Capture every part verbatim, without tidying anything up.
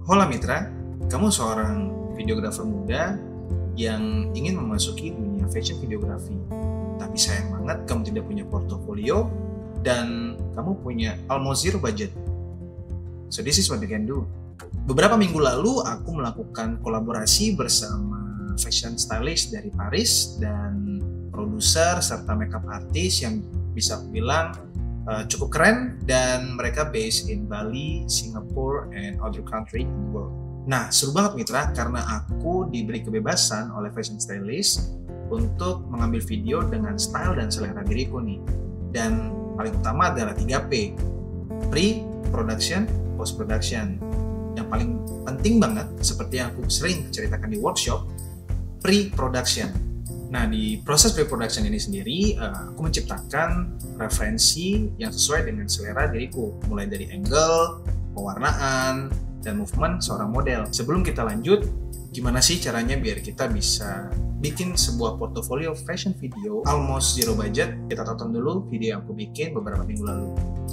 Hola Mitra, kamu seorang videografer muda yang ingin memasuki dunia fashion videografi. Tapi sayang banget kamu tidak punya portofolio dan kamu punya almost zero budget. So this is what you can do. Beberapa minggu lalu aku melakukan kolaborasi bersama fashion stylist dari Paris dan produser serta makeup artist yang bisa aku bilang uh, cukup keren, dan mereka based in Bali, Singapore, and other country in the world. Nah, seru banget Mitra, karena aku diberi kebebasan oleh fashion stylist untuk mengambil video dengan style dan selera diriku nih. Dan paling utama adalah tiga P, pre-production, post-production. Yang paling penting banget, seperti yang aku sering ceritakan di workshop, pre-production. Nah, di proses pre-production ini sendiri, uh, aku menciptakan referensi yang sesuai dengan selera diriku, mulai dari angle, pewarnaan, dan movement seorang model. Sebelum kita lanjut, gimana sih caranya biar kita bisa bikin sebuah portofolio fashion video almost zero budget? Kita tonton dulu video yang aku bikin beberapa minggu lalu.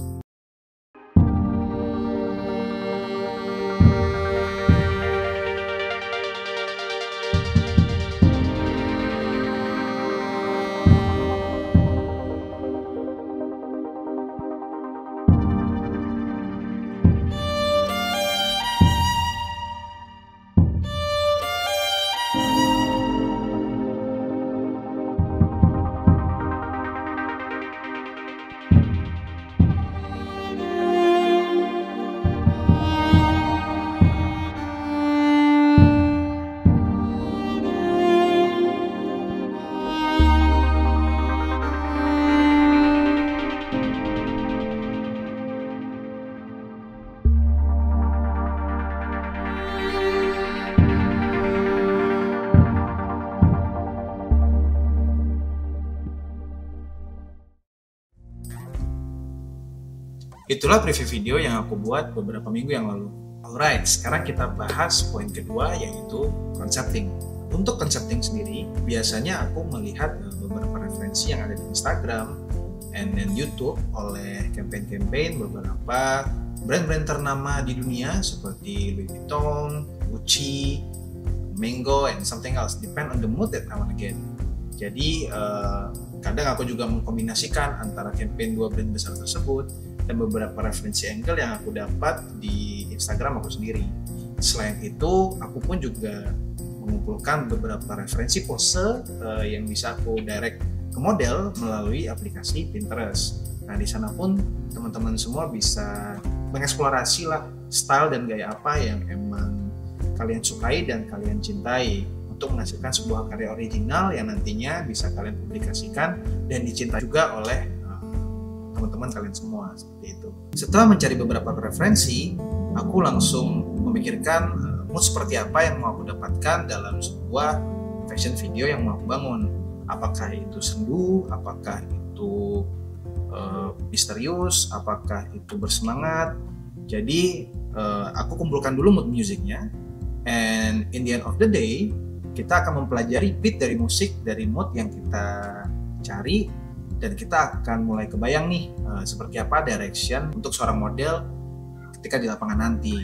Itulah preview video yang aku buat beberapa minggu yang lalu. Alright, sekarang kita bahas poin kedua, yaitu concepting. Untuk concepting sendiri, biasanya aku melihat beberapa referensi yang ada di Instagram and then YouTube oleh campaign-campaign beberapa brand-brand ternama di dunia seperti Louis Vuitton, Gucci, Mango, and something else. Depend on the mood that I want to get. Jadi, uh, kadang aku juga mengkombinasikan antara campaign dua brand besar tersebut dan beberapa referensi angle yang aku dapat di Instagram aku sendiri. Selain itu, aku pun juga mengumpulkan beberapa referensi pose uh, yang bisa aku direct ke model melalui aplikasi Pinterest. Nah, di sana pun teman-teman semua bisa mengeksplorasi lah style dan gaya apa yang emang kalian sukai dan kalian cintai untuk menghasilkan sebuah karya original yang nantinya bisa kalian publikasikan dan dicintai juga oleh teman-teman kalian semua, seperti itu. Setelah mencari beberapa referensi, aku langsung memikirkan uh, mood seperti apa yang mau aku dapatkan dalam sebuah fashion video yang mau aku bangun. Apakah itu sendu, apakah itu uh, misterius, apakah itu bersemangat. Jadi uh, aku kumpulkan dulu mood musiknya, and in the end of the day, kita akan mempelajari beat dari musik, dari mood yang kita cari, dan kita akan mulai kebayang nih uh, seperti apa direction untuk seorang model ketika di lapangan nanti.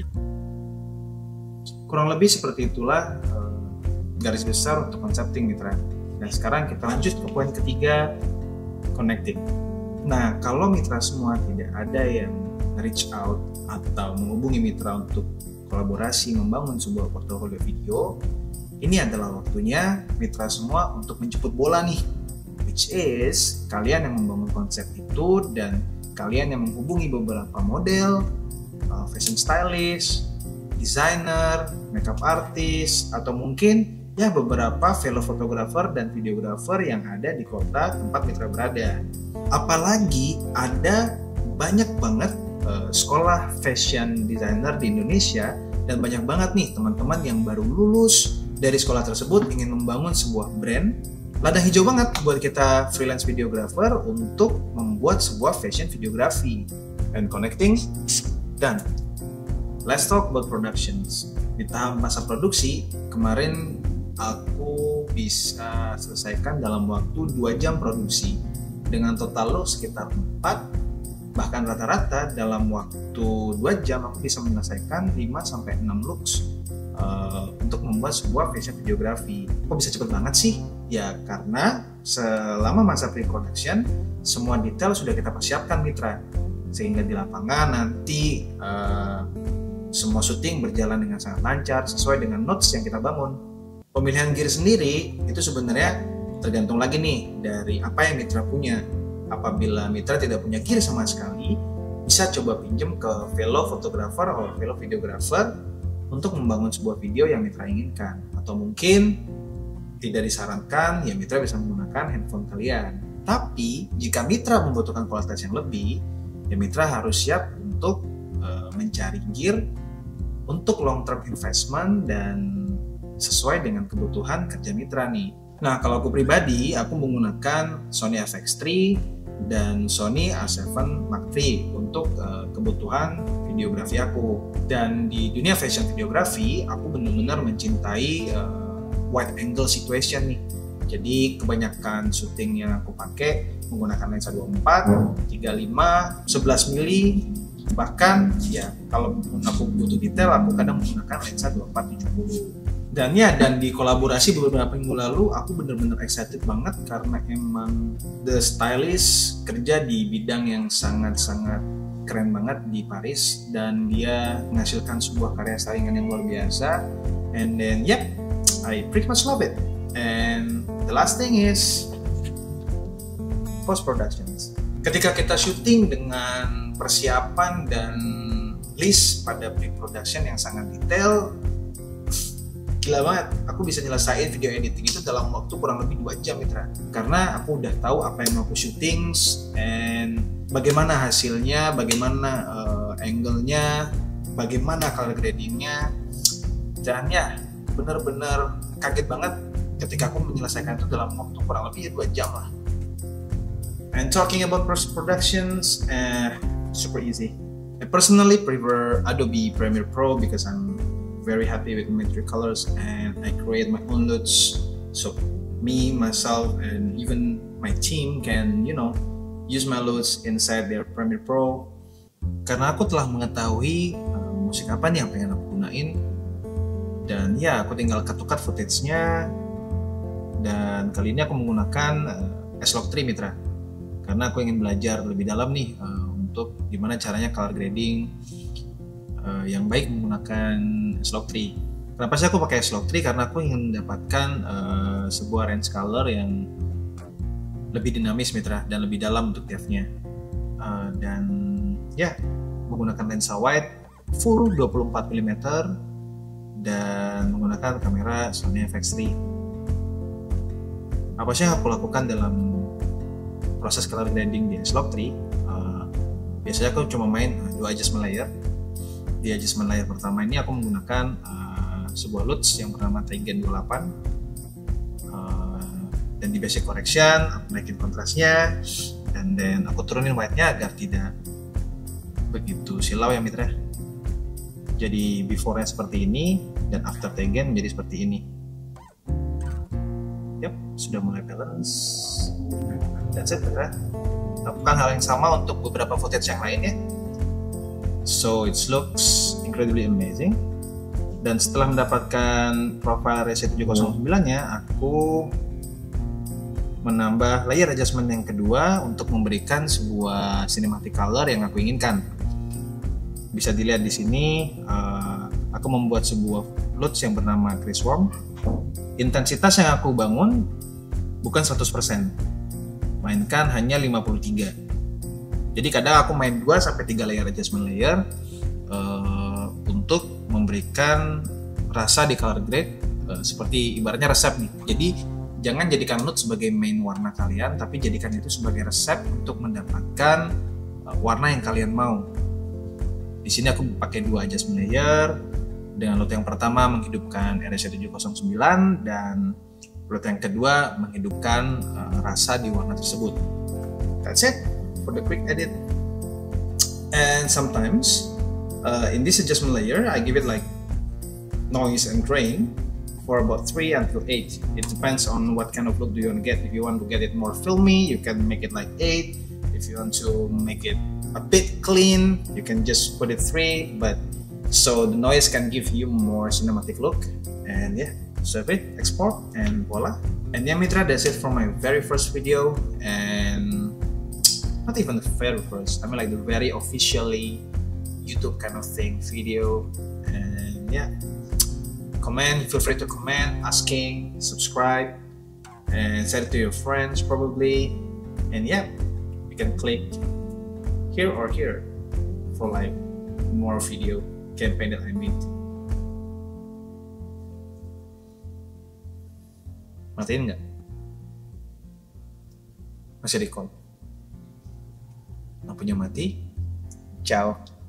Kurang lebih seperti itulah uh, garis besar untuk concepting Mitra. Dan sekarang kita lanjut ke poin ketiga, connecting. Nah, kalau Mitra semua tidak ada yang reach out atau menghubungi Mitra untuk kolaborasi membangun sebuah portofolio video, ini adalah waktunya Mitra semua untuk menjemput bola nih, which is kalian yang membangun konsep itu dan kalian yang menghubungi beberapa model, uh, fashion stylist, designer, makeup artist, atau mungkin ya beberapa fellow fotografer dan videografer yang ada di kota tempat Mitra berada. Apalagi ada banyak banget uh, sekolah fashion designer di Indonesia, dan banyak banget nih teman-teman yang baru lulus dari sekolah tersebut ingin membangun sebuah brand. Ladang hijau banget buat kita freelance videographer untuk membuat sebuah fashion videography. And connecting, done. Let's talk about productions. Di tahap masa produksi, kemarin aku bisa selesaikan dalam waktu dua jam produksi dengan total load sekitar empat Bahkan rata-rata dalam waktu dua jam aku bisa menyelesaikan lima sampai enam looks uh, untuk membuat sebuah fashion videografi. Kok bisa cepet banget sih? Ya karena selama masa pre-production semua detail sudah kita persiapkan mitra, sehingga di lapangan nanti uh, semua syuting berjalan dengan sangat lancar sesuai dengan notes yang kita bangun. Pemilihan gear sendiri itu sebenarnya tergantung lagi nih dari apa yang mitra punya. Apabila mitra tidak punya gear sama sekali, bisa coba pinjem ke fellow photographer atau fellow videographer untuk membangun sebuah video yang mitra inginkan. Atau mungkin tidak disarankan, ya mitra bisa menggunakan handphone kalian. Tapi jika mitra membutuhkan kualitas yang lebih, ya mitra harus siap untuk uh, mencari gear untuk long term investment dan sesuai dengan kebutuhan kerja mitra nih. Nah, kalau aku pribadi, aku menggunakan Sony F X tiga dan Sony A tujuh Mark tiga untuk uh, kebutuhan videografi aku. Dan di dunia fashion videografi, aku benar-benar mencintai uh, wide angle situation nih. Jadi kebanyakan syuting yang aku pakai menggunakan lensa dua puluh empat, tiga puluh lima, sebelas mili, bahkan ya kalau aku butuh detail aku kadang menggunakan lensa dua puluh empat tujuh puluh. Dan ya, dan di kolaborasi beberapa minggu lalu aku bener-bener excited banget karena emang the stylist kerja di bidang yang sangat-sangat keren banget di Paris dan dia menghasilkan sebuah karya saingan yang luar biasa. And then yep, I pretty much love it. And the last thing is post productions. Ketika kita syuting dengan persiapan dan list pada pre-production yang sangat detail, gila banget, aku bisa nyelesain video editing itu dalam waktu kurang lebih dua jam mitra. Karena aku udah tahu apa yang mau aku syuting and bagaimana hasilnya, bagaimana uh, angle-nya, bagaimana color grading-nya. Dan ya, bener-bener kaget banget ketika aku menyelesaikan itu dalam waktu kurang lebih dua jam lah. And talking about post productions, uh, super easy. I personally prefer Adobe Premiere Pro because I'm very happy with my three colors and I create my own looks, so me, myself, and even my team can, you know, use my looks inside their Premiere Pro. Karena aku telah mengetahui uh, musik apa nih yang pengen aku gunain, dan ya aku tinggal cut-to-cut footage-nya. Dan kali ini aku menggunakan uh, S-Log tiga mitra, karena aku ingin belajar lebih dalam nih uh, untuk gimana caranya color grading Uh, yang baik menggunakan S-Log tiga. Kenapa sih aku pakai S-Log tiga? Karena aku ingin mendapatkan uh, sebuah range color yang lebih dinamis mitra dan lebih dalam untuk depth-nya. Uh, dan ya, menggunakan lensa wide full dua puluh empat milimeter dan menggunakan kamera Sony F X tiga. Apa sih yang aku lakukan dalam proses color grading di S-Log tiga? Uh, biasanya aku cuma main uh, dua adjustment layer. Di adjustment layer pertama ini aku menggunakan uh, sebuah L U T yang bernama Tigen dua puluh delapan, uh, dan di basic correction aku naikin kontrasnya dan then aku turunin white-nya agar tidak begitu silau ya mitra. Jadi before-nya seperti ini dan after Tigen menjadi seperti ini. Yap, sudah mulai balance. That's it mitra. Lakukan hal yang sama untuk beberapa footage yang lainnya. So it looks incredibly amazing. Dan setelah mendapatkan profile Rese tujuh nol sembilan nya, aku menambah layer adjustment yang kedua untuk memberikan sebuah cinematic color yang aku inginkan. Bisa dilihat di sini, uh, aku membuat sebuah L U T yang bernama Criswarm. Intensitas yang aku bangun bukan seratus persen, mainkan hanya lima puluh tiga. Jadi kadang aku main dua sampai tiga layer adjustment layer uh, untuk memberikan rasa di color grade uh, seperti ibaratnya resep nih. Jadi jangan jadikan L U T sebagai main warna kalian, tapi jadikan itu sebagai resep untuk mendapatkan uh, warna yang kalian mau. Di sini aku pakai dua adjustment layer. Dengan L U T yang pertama menghidupkan Rese tujuh nol sembilan dan L U T yang kedua menghidupkan uh, rasa di warna tersebut. That's it for the quick edit. And sometimes uh, in this adjustment layer I give it like noise and grain for about three until eight. It depends on what kind of look do you want to get. If you want to get it more filmy, you can make it like eight. If you want to make it a bit clean, you can just put it three, but so the noise can give you more cinematic look. And yeah, save it, export, and voila. And yeah, Mitra, that's it for my very first video, and not even the very first, I mean like the very officially YouTube kind of thing video. And yeah, comment, feel free to comment, asking, subscribe, and send it to your friends probably. And yeah, you can click here or here for like more video campaign that I made. Matiin nggak? Masih record? Lampunya mati. Ciao.